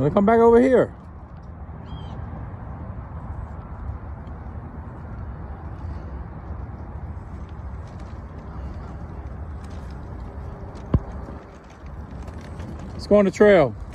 Wanna come back over here? Let's go on the trail.